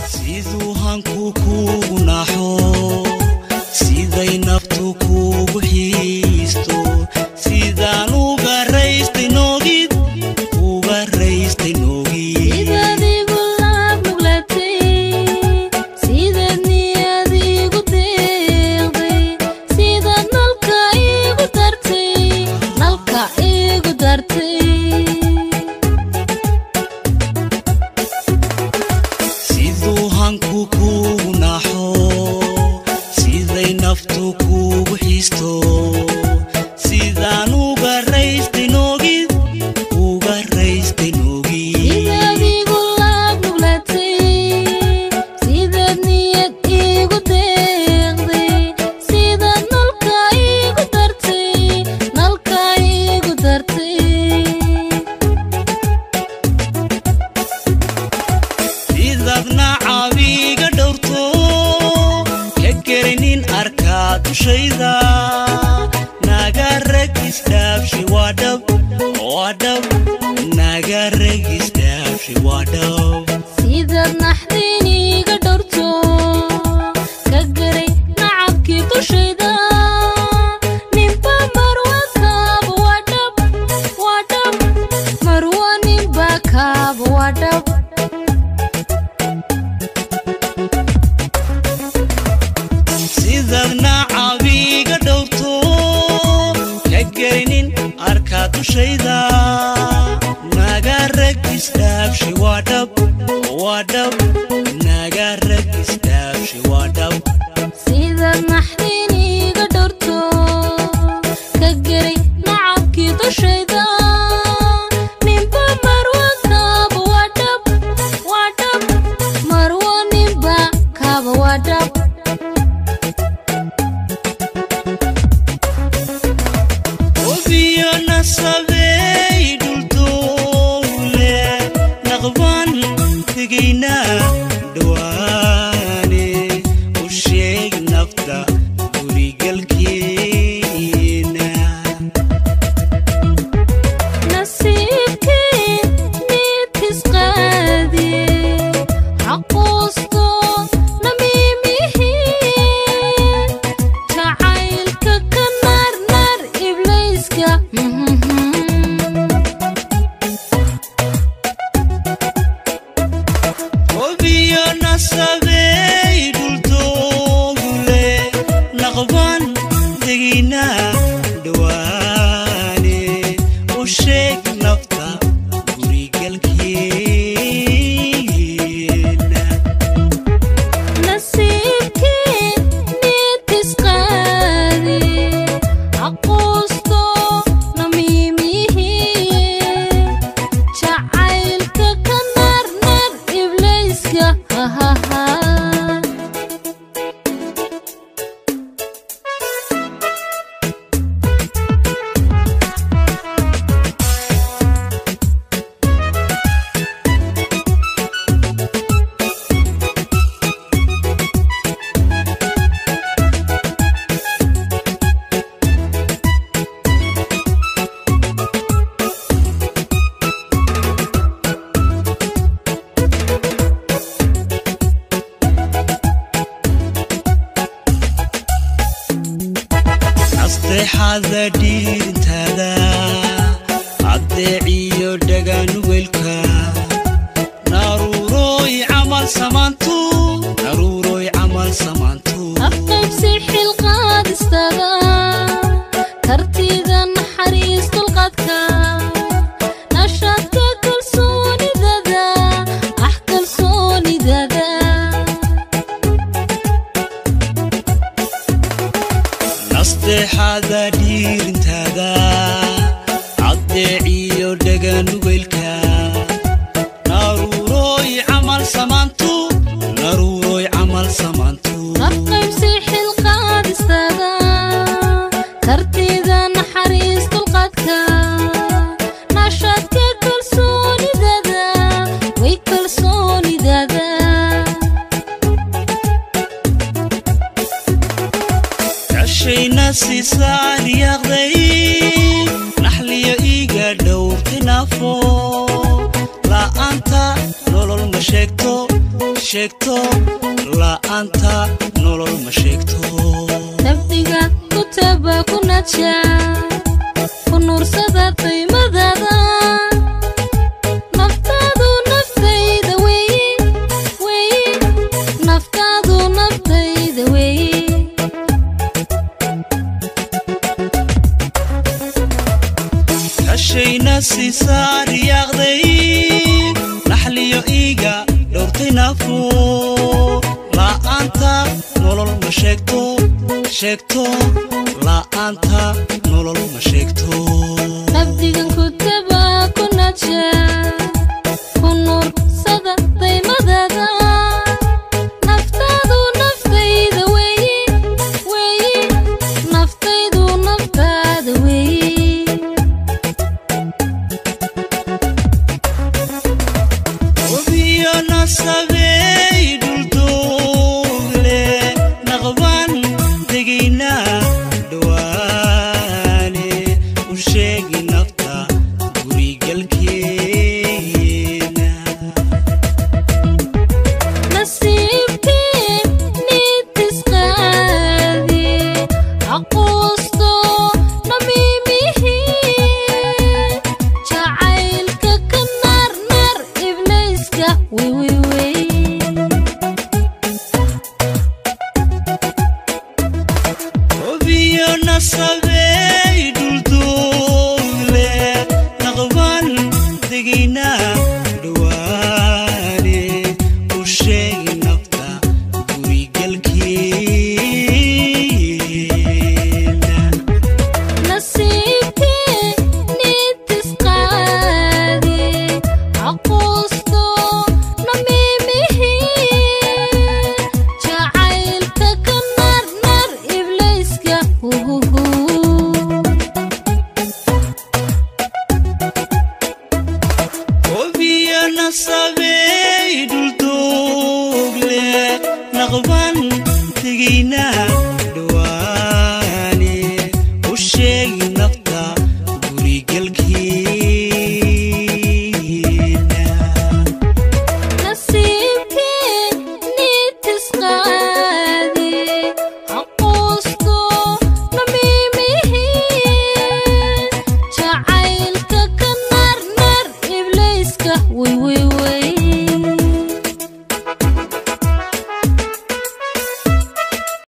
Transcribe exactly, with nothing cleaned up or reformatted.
siduu hanku kugu naxo siday naftu kugu xiisto sidaan uga raystay noogid uga raystay noogid sidadigu laab nuglatay sidad niyad igu deeqday sidad nalka igu dartay nalka igu dartay hanku kugu naxo siday naftu kugu xiisto sidaan uga raystay noogid uga raystay noogid sidadigu laab nuglatay sidad niyad igu deeqday sidad nalka igu dartay nalka igu dartay sidadna caawiga dhowrto ka garinin arkaa dushayda naga ragis dhaabshi waa dhab waa dhab naga ragis dhaabshi waa dhab sidad naxdin iga dhowrto ka garay nacabkii dushayda ninba marwa kaaba waa dhab waa dhab marwa ninba kaaba waa dhab sidadna caawiga dhowrto ka garinin arkaa dushayda naga ragis dhaabshi waa dhab waa dhab naga ragis dhaabshi waa dhab sidad naxdin iga dhowrto ka garay nacabkii dushayda ninba marwa kaaba waa dhab waa dhab marwa ninba kaaba waa dhab obiyo nasabey dhuldoole naqban tegayna dhawaane u sheeg nafta gurigalkeena nasiibkii midkis qaadiye xaquusto namiimihii jacaylka ka naarnaar iblayska obiyo nasabey dhuldoole naqban tegayna dhawaane u sheeg nafta gurigalkeena nasiibkii midkis qaadiye xaquusto namiimihii jacaylka ka naarnaar iblayska hahaha nasteexada dhiirintaada caddeeciyo dhagaanugelka naruuroy camal samaantu naruuroy camal samaantu afqaybsi xilqaadistada kartida naxariis dulqadka nashaadka kalsoonidada ah kalsoonidada nasteexada dhiirintaada caddeeciyo dhagaanugelka naruuroy camal samaantu naruuroy camal samaantu afqaybsi xilqaadistada kartida naxariis dulqadka nashaadka kalsoonidada way kalsoonidada kashayna siisaan yaaqday naxliyo iga dhowrtay naafo la'aanta nolol ma sheegto sheegto la'aanta nolol ma sheegto naftiga ku taba ku naja ku nuursada qiimadada naftaadu naftayda weeye weeye naftaadu naftayda weeye hashayna si saar yaaqday naxliyo iiga dhowrtay nafo la'aanta nolol ma sheegto sheegto la'aanta nolol ma sheegto naftigan ku taba ku naja ku nuursada qiimadada naftaadu naftayda weeye weeye naftaydu naftaada weeye obiyo nasabey dhuldoole naqban degayna dhawaane u sheegi nafta gurigalkeena nasiibkeen nitisqaadi aquusto namiimihi jacaylka ka naarnaar iblayska wiwiwey obiyo nasabey dhuldoole naqban degayna dhawaane u sheegi nafta gurigalkeena nasiibkeen nitisqaadi aquusto namiimihi jacaylka ka naarnaar iblayska huhuhu obiyo nasabey dhul